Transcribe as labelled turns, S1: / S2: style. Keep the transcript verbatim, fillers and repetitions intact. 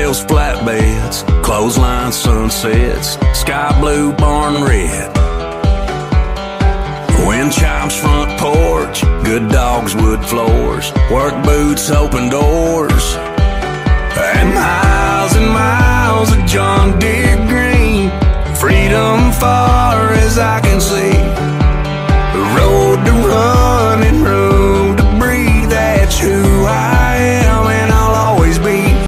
S1: rails, flatbeds, clothesline sunsets, sky blue barn red. Wind chimes front porch, good dogs wood floors, work boots open doors, and miles and miles of John Deere green. Freedom falls